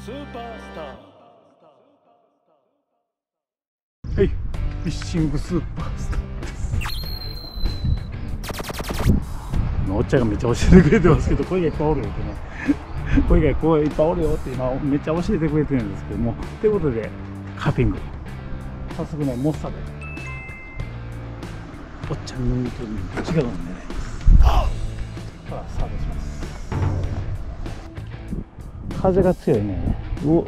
スーパースター。 はい、フィッシングスーパースターです。おっちゃんがめっちゃ教えてくれてますけど、声がいっぱいおるよってね。声がいっぱいおるよって今めっちゃ教えてくれてるんですけども、ということでカーピング早速ね、モッサでおっちゃんの言うとおり違うんでね、さあスタートします。風が強いね。お、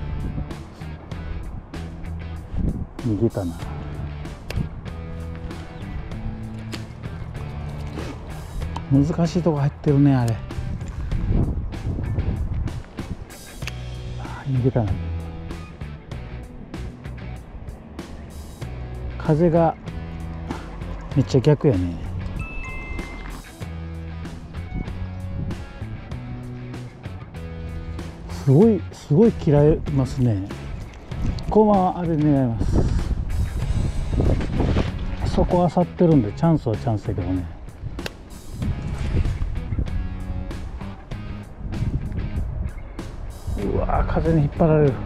逃げたな。難しいとこ入ってるね、あれ。逃げたな。風がめっちゃ逆やね。すごい嫌いますね。ここはあれ狙います。そこあさってるんでチャンスはチャンスだけどね。うわー、風に引っ張られる。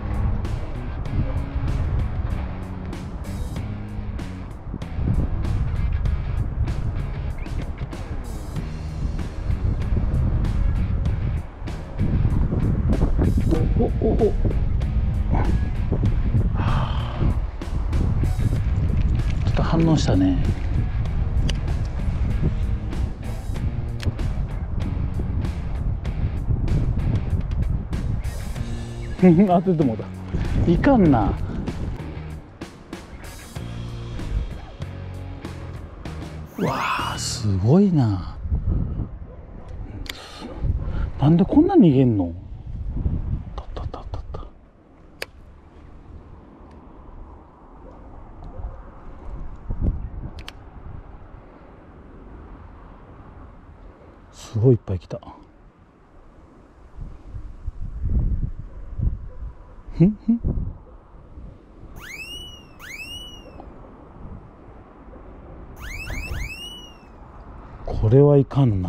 お、ちょっと反応したね。当ててもだ。いかんな。うわー、すごいな。なんでこんな逃げんの。すごいいっぱい来た。これはいかんな。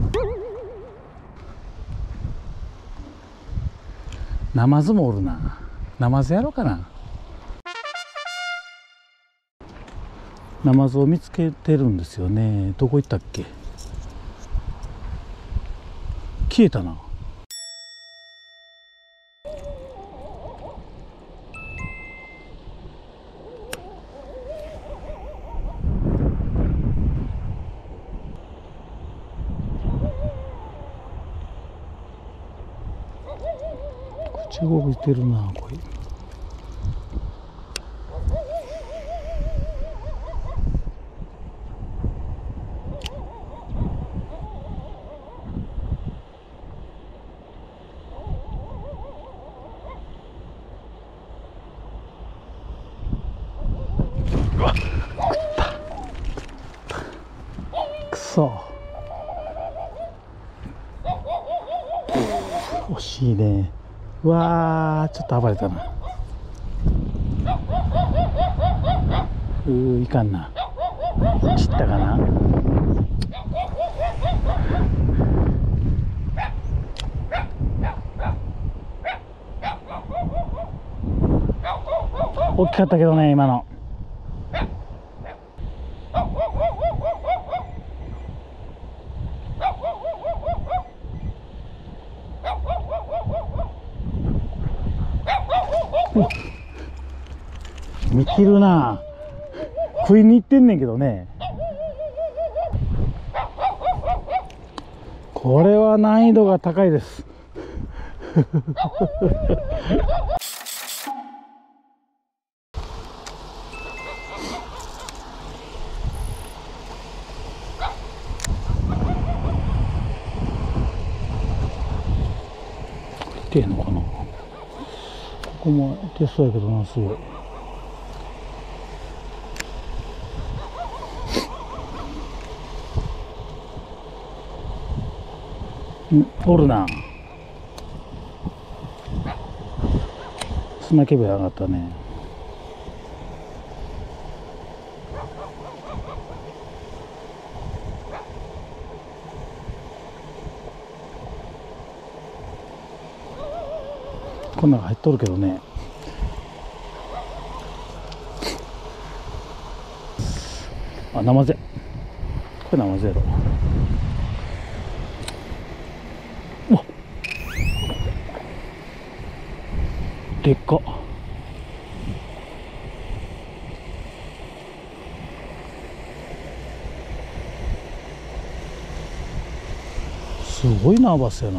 ナマズもおるな。ナマズやろうかな。ナマズを見つけてるんですよね。どこ行ったっけ。消えたな。口動いてるな、これ。うわっ、くそ、惜しいね。うわー、ちょっと暴れたな。いかんな。散ったかな。大きかったけどね、今の。見切るな。食いに行ってんねんけどね。これは難易度が高いです。いてんのかな。ここもいてそうやけどな、すごい。おるな。砂けべ上がったね。 こんなん入っとるけどね。あ、ナマゼ。これナマゼやろ。うわ、でっか。すごいナーバスやな。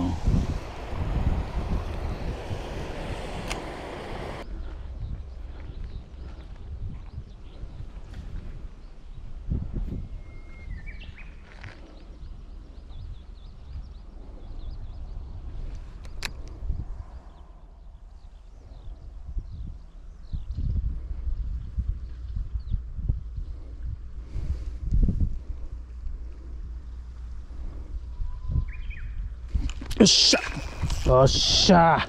よっしゃ、よっしゃ。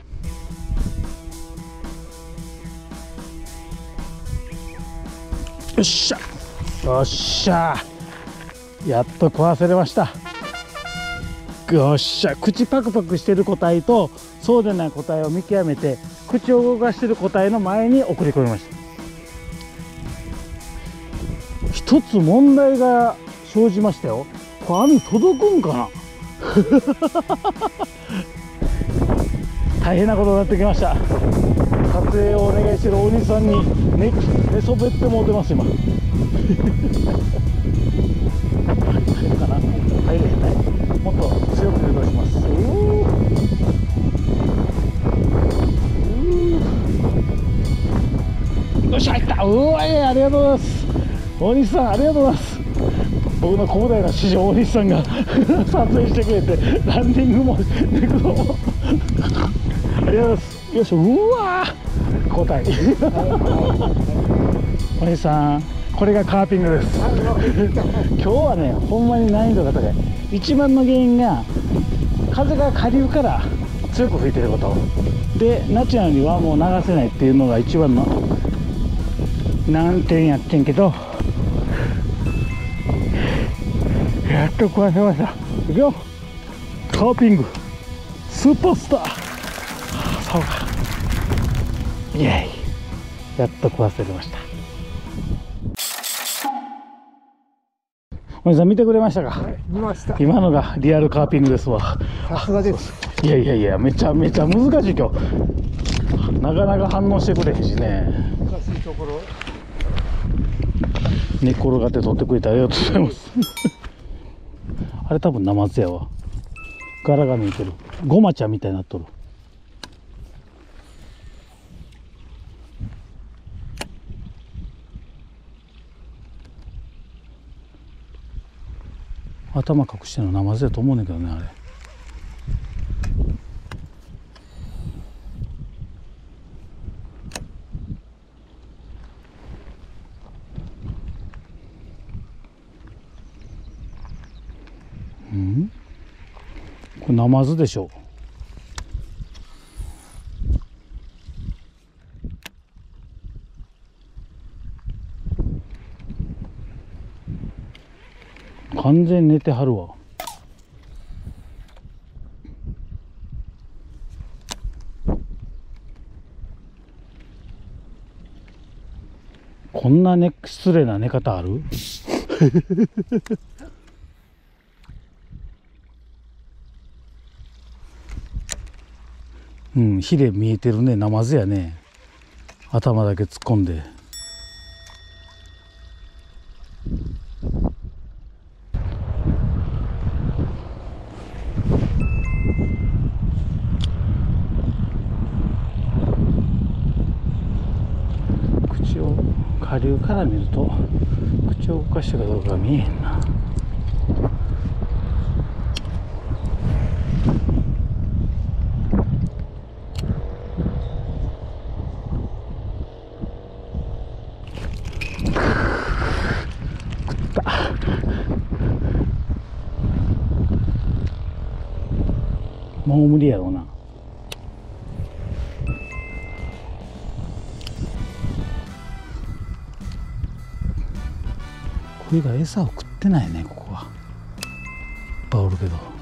よっしゃ、よっしゃ。やっと食わせれました。よっしゃ。口パクパクしてる個体とそうでない個体を見極めて、口を動かしてる個体の前に送り込みました。一つ問題が生じましたよ。これ網届くんかな。大変なことになってきました。撮影をお願いしてる大西さんに寝そべってもうてます今。入るかな。入れへんね。もっと強く誘導します。よっしゃ、入った。うわ、ありがとうございます。大西さん、ありがとうございます。僕の広大な師匠大西さんが撮影してくれて、ランディングもネクドもありがとうございます。よいしょ。うわー、交代。大西さん、これがカーピングです。今日はね、ほんまに難易度が高い。一番の原因が風が下流から強く吹いてることで、ナチュラルにはもう流せないっていうのが一番の難点やってんけど、やっと壊せました。いくよ、カーピングスーパースター。そうか、イエイ、やっと壊せました。おじさん見てくれましたか？はい、 見ました。 今のがリアルカーピングですわ。 さすがです。 いやいやいや、めちゃめちゃ難しい今日。なかなか反応してくれへんしね。 難しいところ。 寝っ転がって取ってくれてありがとうございます。あれ多分ナマズやわ。柄が抜いてる。ゴマちゃんみたいになっとる。頭隠してるのナマズやと思うねんけどね、あれ。うん？これナマズでしょ。完全に寝てはるわ。こんな失礼な寝方ある？うん、ヒレ見えてるね。ナマズやね。頭だけ突っ込んで。口を下流から見ると口を動かしてるかどうかが見えへんな。もう無理やろうな。これが餌を食ってないね。ここはいっぱいおるけど。